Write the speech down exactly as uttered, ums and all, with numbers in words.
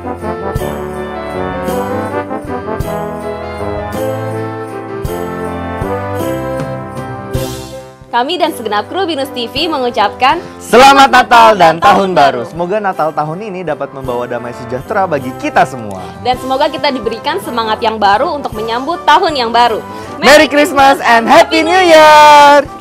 Kami dan segenap kru BINUS T V mengucapkan Selamat Natal dan Tahun Baru. Semoga Natal tahun ini dapat membawa damai sejahtera bagi kita semua. Dan semoga kita diberikan semangat yang baru untuk menyambut tahun yang baru. Merry Christmas and Happy New Year!